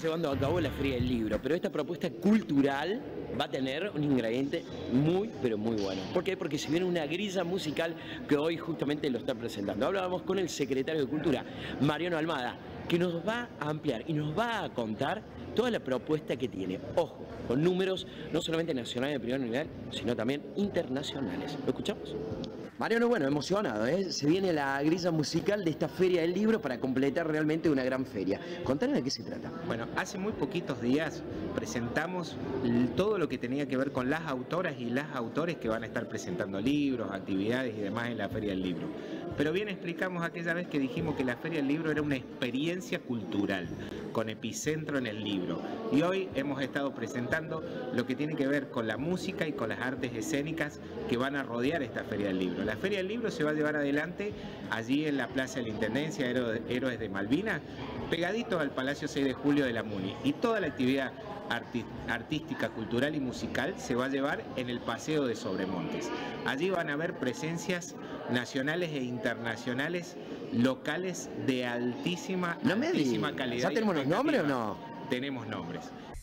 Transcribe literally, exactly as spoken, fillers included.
llevando a cabo la Feria del Libro, pero esta propuesta cultural va a tener un ingrediente muy, pero muy bueno. ¿Por qué? Porque se viene una grilla musical que hoy justamente lo está presentando. Hablábamos con el secretario de Cultura, Mariano Almada, que nos va a ampliar y nos va a contar toda la propuesta que tiene. Ojo, con números no solamente nacionales de primer nivel, sino también internacionales. ¿Lo escuchamos? Mariano, bueno, emocionado, ¿eh? Se viene la grilla musical de esta Feria del Libro para completar realmente una gran feria. Contanos de qué se trata. Bueno, hace muy poquitos días presentamos todo lo que tenía que ver con las autoras y las autores que van a estar presentando libros, actividades y demás en la Feria del Libro. Pero bien explicamos aquella vez que dijimos que la Feria del Libro era una experiencia cultural, con epicentro en el libro. Y hoy hemos estado presentando lo que tiene que ver con la música y con las artes escénicas que van a rodear esta Feria del Libro. La Feria del Libro se va a llevar adelante allí en la Plaza de la Intendencia, Héroes de Malvinas, pegadito al Palacio seis de julio de la MUNI. Y toda la actividad arti artística, cultural y musical se va a llevar en el Paseo de Sobremontes. Allí van a haber presencias nacionales e internacionales, locales de altísima, no me altísima calidad. ¿Ya tenemos los nombres o no? Tenemos nombres.